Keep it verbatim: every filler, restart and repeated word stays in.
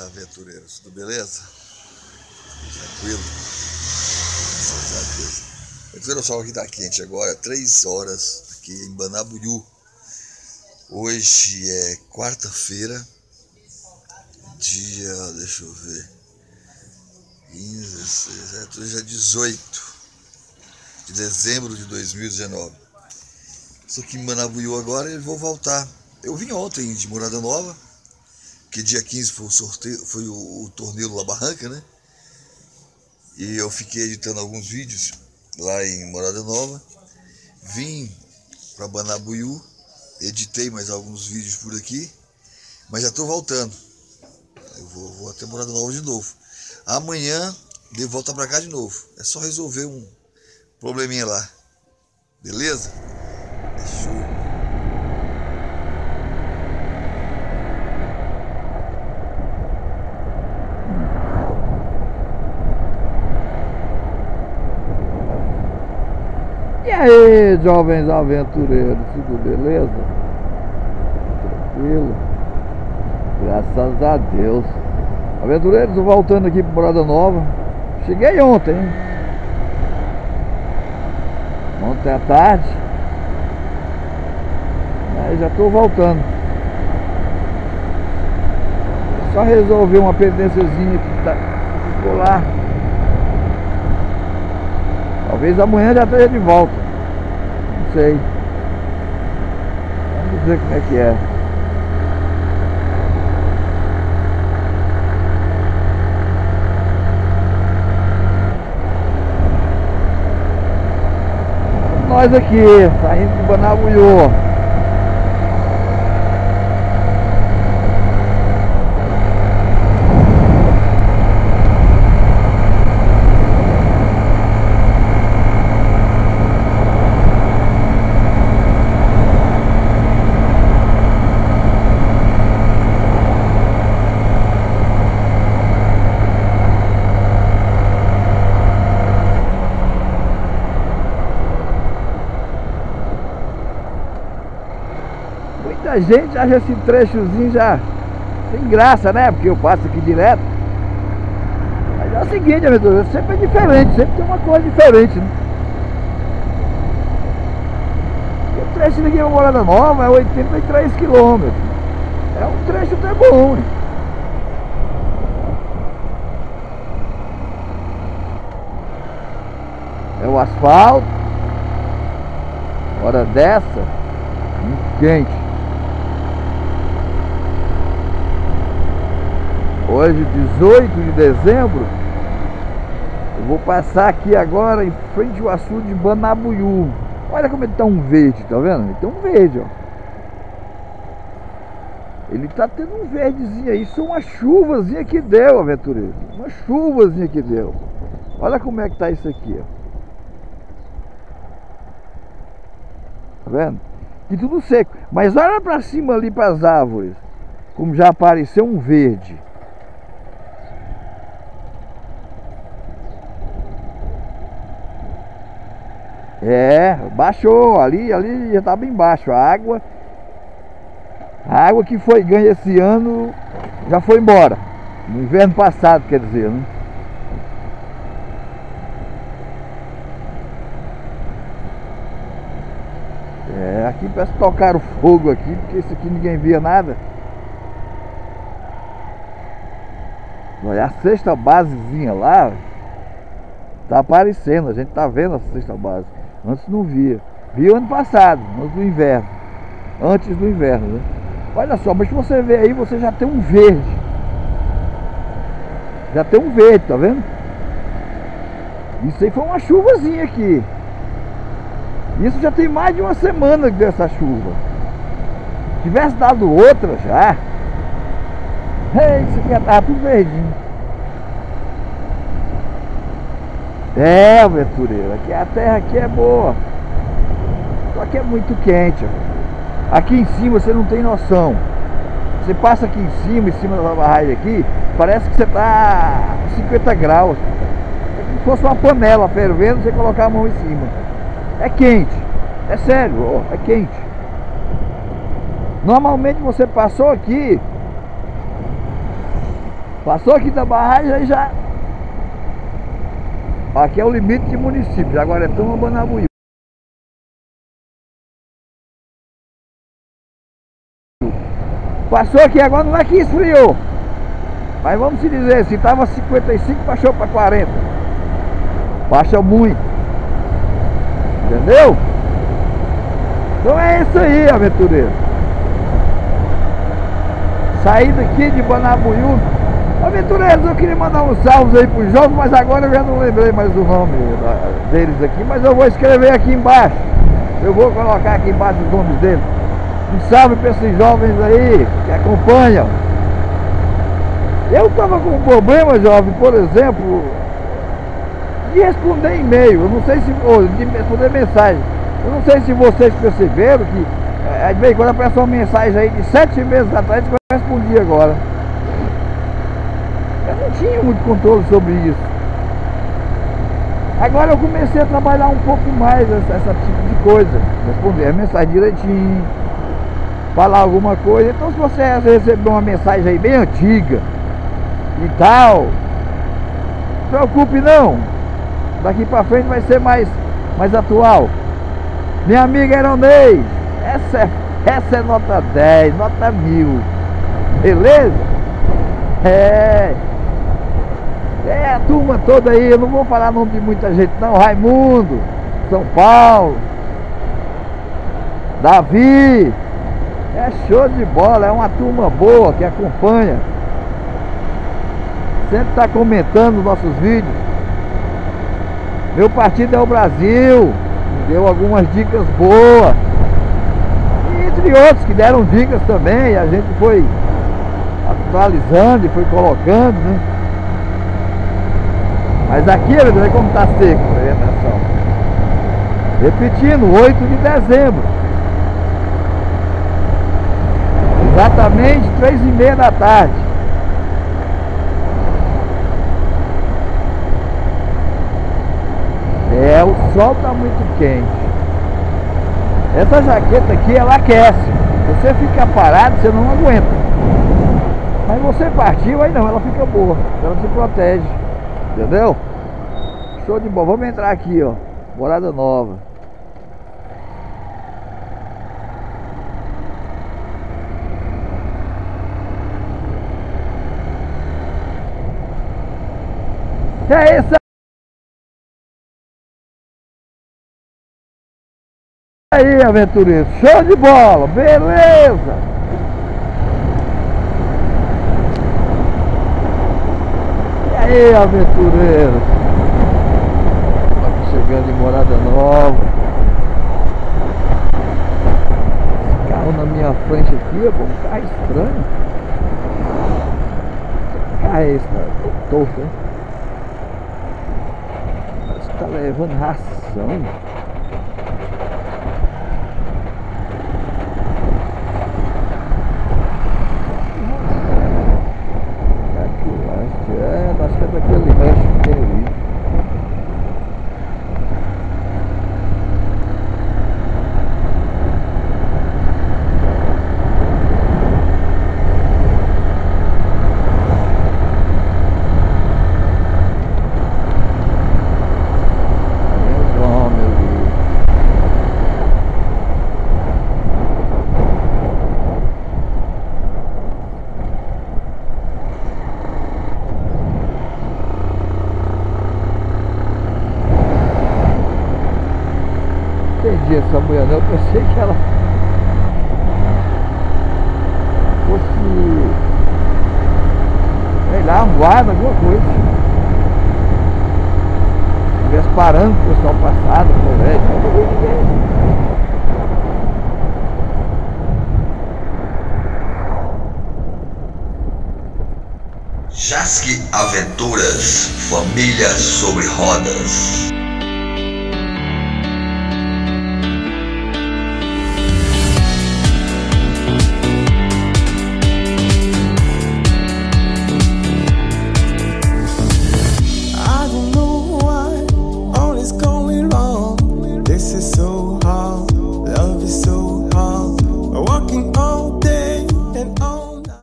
Fala, aventureiros, tudo beleza? Tranquilo? Graças a Deus. Aventureiro, o sol aqui tá quente agora, três horas aqui em Banabuiú. Hoje é quarta-feira, dia, deixa eu ver, quinze, dezesseis, hoje é dezoito de dezembro de dois mil e dezenove. Estou aqui em Banabuiú agora e vou voltar. Eu vim ontem de Morada Nova, que dia quinze foi o sorteio, foi o, o torneio La Barranca, né? E eu fiquei editando alguns vídeos lá em Morada Nova. Vim para Banabuiú, editei mais alguns vídeos por aqui, mas já estou voltando. Eu vou, vou até Morada Nova de novo. Amanhã devo voltar para cá de novo. É só resolver um probleminha lá. Beleza? É show. E aí, jovens aventureiros, tudo beleza? Tranquilo? Graças a Deus. Aventureiros, voltando aqui para Morada Nova. Cheguei ontem, hein? Ontem à tarde. Aí já estou voltando. Só resolver uma pendênciazinha que tá, ficou lá. Talvez amanhã já esteja de volta. Não sei. Vamos ver como é que é. Nós aqui, saindo de Banabuiú. Muita gente acha esse trechozinho já sem graça, né? Porque eu passo aqui direto. Mas é o seguinte, aventureiro, sempre é diferente, sempre tem uma coisa diferente, né? E o trecho daqui pra Morada Nova é oitenta e três quilômetros. É um trecho até bom, hein? É o asfalto. Hora dessa, muito quente. Hoje, dezoito de dezembro, eu vou passar aqui agora em frente ao açude de Banabuiú. Olha como ele tá um verde, tá vendo? Ele tem um verde, ó. Ele tá tendo um verdezinho aí. Isso é uma chuvazinha que deu, aventureiro. Uma chuvazinha que deu. Olha como é que tá isso aqui, ó. Tá vendo? E tudo seco. Mas olha pra cima ali, pras árvores, como já apareceu um verde. É, baixou, ali, ali já tá bem baixo. A água, a água que foi ganha esse ano já foi embora. No inverno passado, quer dizer, né? É, aqui parece que tocaram fogo aqui, porque isso aqui ninguém via nada. Olha, a sexta basezinha lá tá aparecendo, a gente tá vendo a sexta base. Antes não via. Via ano passado, antes do inverno. Antes do inverno, né? Olha só, mas se você ver aí, você já tem um verde. Já tem um verde, tá vendo? Isso aí foi uma chuvazinha aqui. Isso já tem mais de uma semana que deu essa chuva. Se tivesse dado outra já, ei, isso aqui já tava tudo verdinho. É, aventureiro, aqui a terra aqui é boa. Só que é muito quente, ó. Aqui em cima você não tem noção. Você passa aqui em cima, em cima da barragem aqui, parece que você tá a cinquenta graus. É como se fosse uma panela fervendo, você colocar a mão em cima. É quente, é sério, ó, é quente. Normalmente você passou aqui, Passou aqui da barragem, aí já... Aqui é o limite de municípios, agora é Tuma Banabuiú. Passou aqui agora, não é que esfriou. Mas vamos se dizer, se estava cinquenta e cinco, baixou para quarenta. Baixa muito. Entendeu? Então é isso aí, aventureiro. Saída aqui de Banabuiú. Aventureiros, eu queria mandar uns salvos aí pros jovens, mas agora eu já não lembrei mais do nome deles aqui. Mas eu vou escrever aqui embaixo. Eu vou colocar aqui embaixo os nomes deles. Um salve para esses jovens aí que acompanham. Eu estava com um problema, jovem, por exemplo, de responder e-mail. Eu não sei se... Ou de responder mensagem. Eu não sei se vocês perceberam que é, de vez em quando aparece uma mensagem aí de sete meses atrás que eu respondi agora. Eu não tinha muito controle sobre isso. Agora eu comecei a trabalhar um pouco mais essa, essa tipo de coisa. Responder a mensagem direitinho, falar alguma coisa. Então se você receber uma mensagem aí bem antiga e tal, não se preocupe não. Daqui pra frente vai ser mais, mais atual. Minha amiga Ironês, essa é, essa é nota dez, nota mil. Beleza? É... É a turma toda aí, eu não vou falar nome de muita gente não. Raimundo, São Paulo, Davi. É show de bola, é uma turma boa que acompanha. Sempre está comentando nossos vídeos. Meu partido é o Brasil. Deu algumas dicas boas. E entre outros que deram dicas também. A gente foi atualizando e foi colocando, né? Mas aqui, olha como está seco a orientação. Repetindo, oito de dezembro. Exatamente três e meia da tarde. É, o sol está muito quente. Essa jaqueta aqui, ela aquece. Você fica parado, você não aguenta. Mas você partiu, aí não, ela fica boa. Ela te protege. Entendeu? Show de bola. Vamos entrar aqui, ó. Morada Nova. É isso aí, aventureiro. Show de bola. Beleza. E aí, aventureiro. Aqui chegando em Morada Nova. Esse carro na minha frente aqui, ó, um carro estranho. Que carro é esse, cara? Tô torto, hein? Parece que tá levando ração. É, acho que é daquele resto que tem ali. Entendi essa mulher, não. Eu pensei que ela fosse, sei lá, um guarda, alguma coisa. Estivesse parando o pessoal passado, velho. Não vi ninguém. Jasque Aventuras, família sobre rodas.